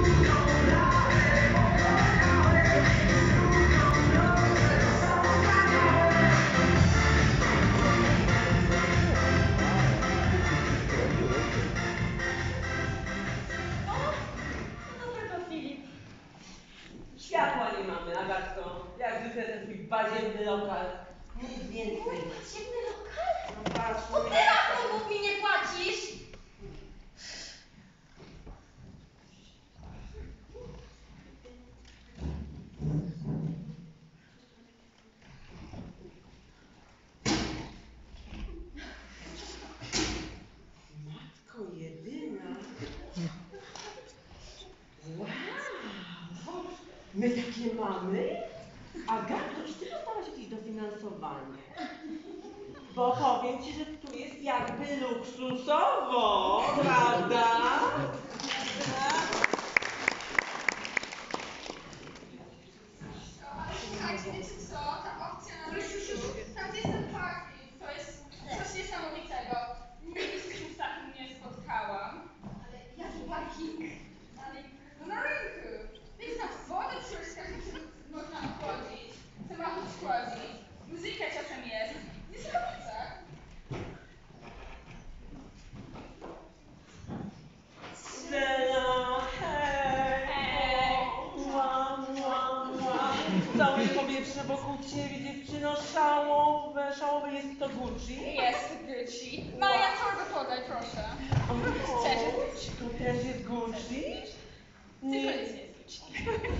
Światła nie mamy, Agatko. Jak zwykle ten twój badziewny lokal. Nic więcej. Mój badziewny lokal? No patrz, To ty rachunków mi nie płacisz! Matko jedyna. Wow. My takie mamy? Agatko, czy ty dostałaś jakieś dofinansowanie? Bo powiem ci, że tu jest jakby luksusowo, prawda? Ale słuchajcie, wiecie co? Ta opcja na tam gdzie jest ten parking, to jest coś niesamowitego. Nigdy się z czymś takim nie spotkałam. Ale jaki parking? Na rynku. Wiecie, tam wodę pryska, że można chłodzić, samochód chłodzić, muzyka czasem jest. Niesamowite. Stella, hej! Mua, mua, mua. Całe powietrze wokół ciebie, dziewczyno, szałowe jest to Gucci. Jest Gucci. Maja, torby podaj, proszę. Chcesz Gucci? To też jest Gucci? Tylko nic nie jest Gucci.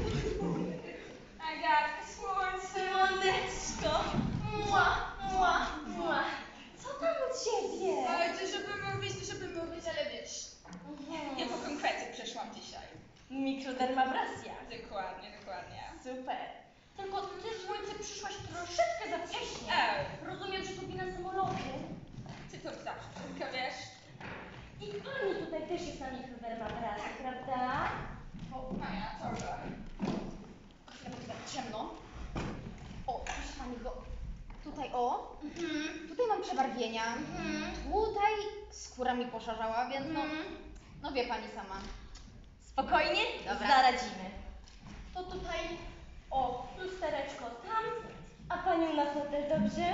Agatka, słońce. Słoneczko! Mua, mua, mua. Co tam u ciebie? Ale żeby mówić, ale wiesz. Nie po konkrety przyszłam dzisiaj. Mikrodermabrasia. Dokładnie. Super. Tylko ty, słońce, przyszłaś troszeczkę za wcześnie. Rozumiem, że to wina samolotu. Ty to zawsze tylko wiesz. I pani tutaj też jest na mikrodermabrasie, prawda? O, Maja, torba. Ja to tak ciemno. O, proszę pani, go tutaj o. Tutaj mam przebarwienia. Tutaj skóra mi poszarzała, więc no wie pani sama. Spokojnie, Dobra. zaradzimy. To tutaj, o, lustereczko tam, a panią na fotel, dobrze?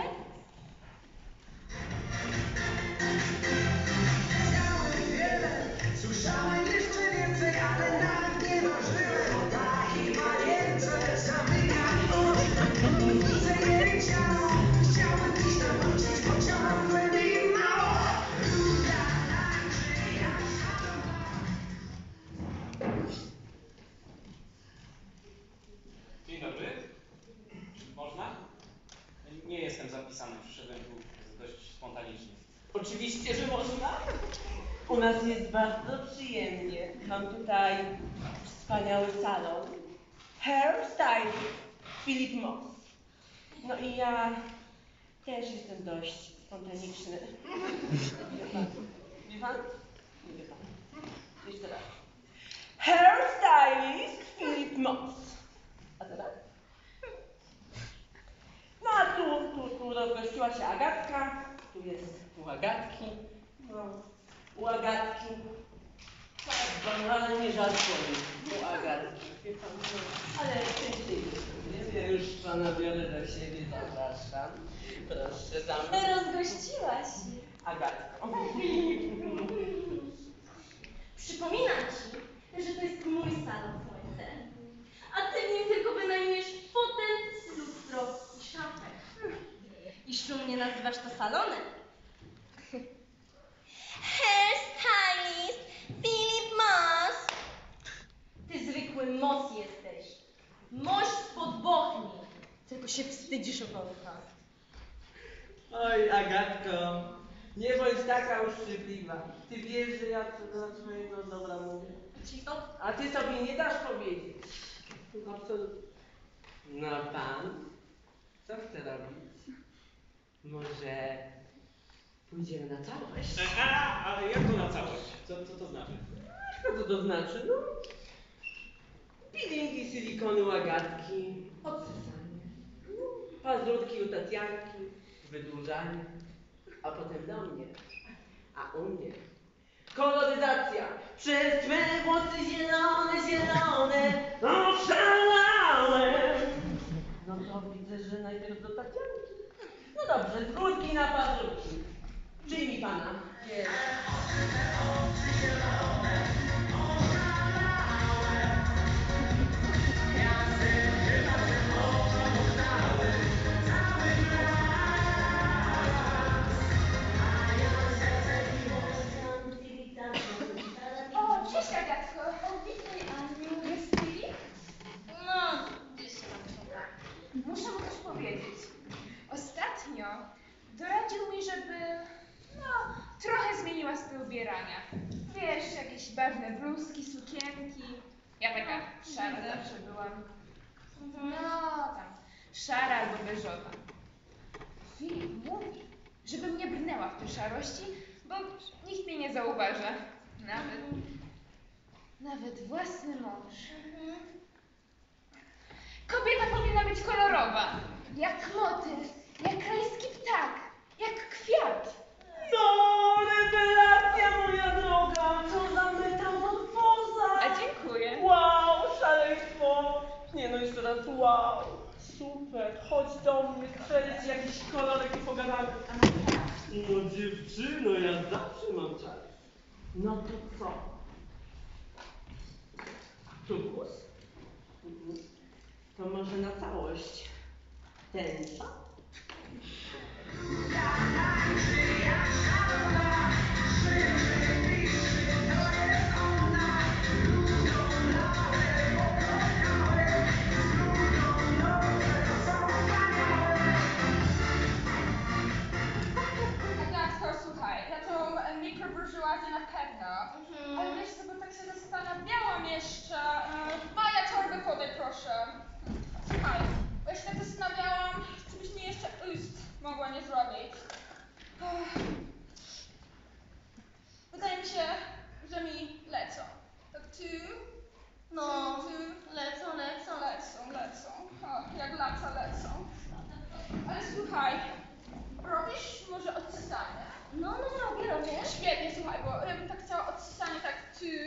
Słyszałem jeszcze więcej, ale nawet nie marzyłem o takiej panience. Zamykam oczy, widzę jej ciało. Chciałem dziś tam wrócić, pociągam głębiej mało. Ruda tańczy jak szalowa. Dzień dobry. Można? Nie jestem zapisany, przyszedłem tu dość spontanicznie. Oczywiście, że można. U nas jest bardzo przyjemnie. Mam tutaj wspaniały salon. Hairstylist Philip Moss. No i ja też jestem dość spontaniczny. Wie pan? Wie pan? Nie wie pan. Jeszcze raz. Hairstylist Philip Moss. A teraz? No a tu rozgościła się Agatka. Tu jest u Agatki. No, u Agatki. Banalnie żartuję. U Agatki. Wie pan, no, ale szczęśliwie. Ja już pana biorę do siebie, zapraszam. Proszę za mną. Rozgościłaś się. Agatko. Przypominam ci, że to jest mój salon, słońce. A ty w nim tylko wynajmujesz fotel, lustro i szafę. I szumnie nazywasz to salonem. Hairstylist Philip Moss. Ty zwykły Moss jesteś. Moś spod Bochni. Tylko się wstydzisz okołka. Oj, Agatko, nie bądź taka uszczypliwa. Ty wiesz, że ja co dla twojego dobra mówię. Cicho. A ty sobie nie dasz powiedzieć. Absolutnie. No pan, co chce robić? Może pójdziemy na całość? Ale jak to na całość? Co to znaczy? Co to znaczy? No, peelingi silikonu Agatki, odsysanie, pazurki u Tatianki, wydłużanie, a potem do mnie. A u mnie koloryzacja. Przez twe włosy zielone zielone, oszalałem. No to widzę, że najpierw do Tatianki. No dobrze, z górki na pazurki. Przyjmij pana. Jest. O, cześć Agatko. O, witaj Aniu. Jest Filip? No, gdzieś tam chyba. Muszę mu coś powiedzieć. Ostatnio doradził mi, żeby, trochę zmieniła styl ubierania. Wiesz, jakieś barwne bluzki, sukienki. Ja taka szara zawsze byłam. No, tam, szara albo beżowa. Filip mówi, żebym nie brnęła w te szarości, bo nikt mnie nie zauważa. Nawet własny mąż. Kobieta powinna być kolorowa. Jak motyl, jak rajski ptak, jak kwiat. No, rewelacja moja droga, co za metamorfoza. A dziękuję. Wow, szaleństwo. Nie no, jeszcze raz wow. Super, chodź do mnie, strzelić jakiś kolorek i pogadamy. No dziewczyno, ja zawsze mam czas. No to co? Tubus? To może na całość. Tęcza? Agatko, słuchaj, ja tą mikroburżuazję na pewno, ale wiesz co, bo tak się zastanawiałam jeszcze. Maja, torbę podaj proszę. Słuchaj, bo ja się tak zastanawiałam, czy byś mi jeszcze ust mogła nie zrobić. Wydaje mi się, że mi lecą. Tak No, tu, lecą. lecą. O, jak lata lecą. Ale słuchaj, robisz może odsysanie? No, robię. Świetnie, słuchaj, bo ja bym tak chciała odsysanie tak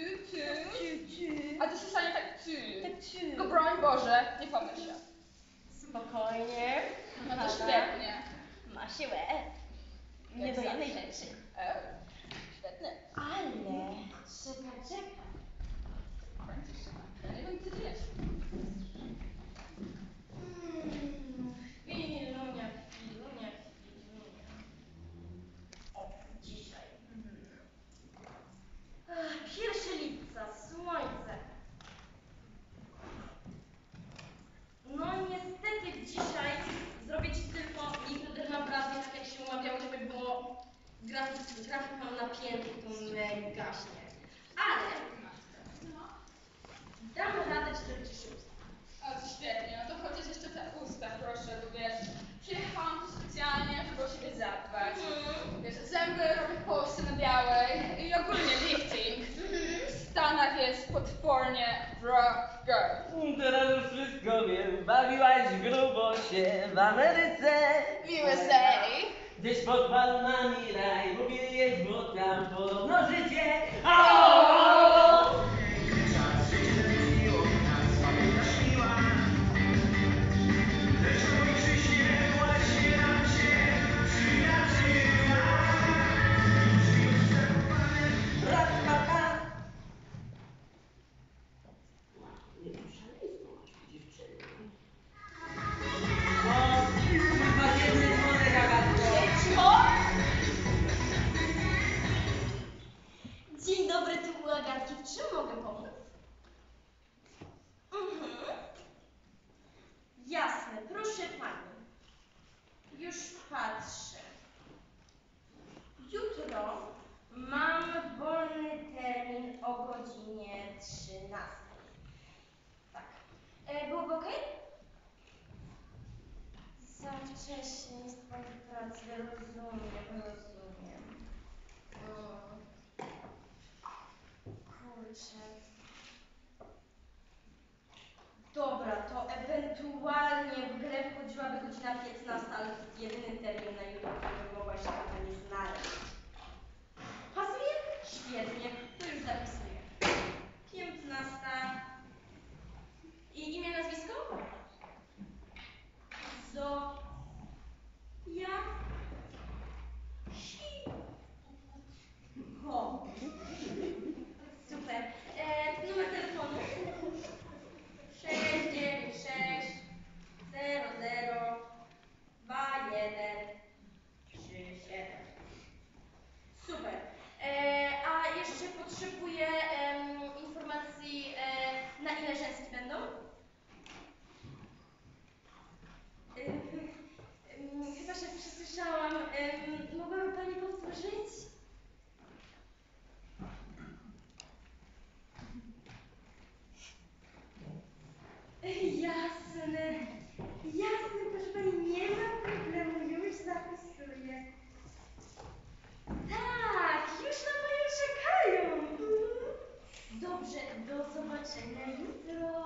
a dosysanie tak Tylko broń Boże, nie pomyl się. Spokojnie. No to świetnie. Ma siłę. Nie Jak do jednej zawsze. rzeczy. Świetnie. Ale czekaj. W końcu się ma. Ja nie wiem, co ty jest. Chwilunia. O, dzisiaj. 1 lipca, słońce. No niestety dzisiaj zrobię ci tylko mikrodermabrazję, tak jak się umawiało, żeby było grafik mam napięty, to mega gaśnie. Ale damy radę ci zrobić jeszcze usta. O, to świetnie. No to chociaż jeszcze te usta, proszę, bo wiesz, przyjechałam tu specjalnie, żeby o siebie zadbać. Wiesz, zęby robię w Polsce na białej i ogólnie lifting. W Stanach jest potwornie drogo. Teraz już wszystko wiem, bawiłaś grubo się w Ameryce. USA. Gdzieś pod palmami raj, lubię jeść, bo tam podobno życie. Raz, papa. Nie wiem, szaleństwo masz, dziewczyny. O, chyba jedny dzwonek, Agatko. Dzień dobry, tu u Agatki. W czym mogę pomóc? Jasne, proszę pani. Już patrzę. Jutro mam wolny termin o godzinie 13. Tak. Byłoby okej? Za wcześnie jest pani w pracy, rozumiem. Kurczę. Dobra, to ewentualnie w grę wchodziłaby godzina 15, ale to jest jedyny termin na jutro, który mogła się pani znaleźć. Pasuje? Świetnie, to już zapisuję. 15. Do zobaczenia jutro.